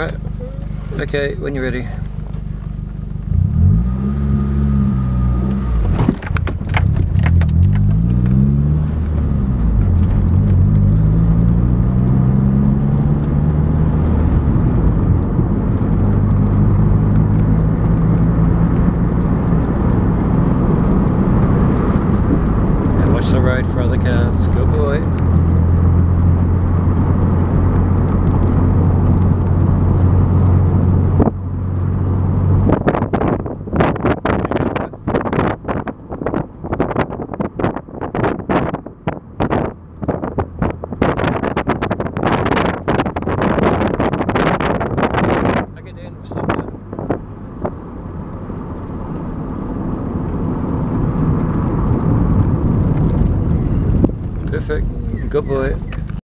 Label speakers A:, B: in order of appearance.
A: Alright. Okay, when you're ready. And watch the road for other cars. Good boy. Perfect. Good boy.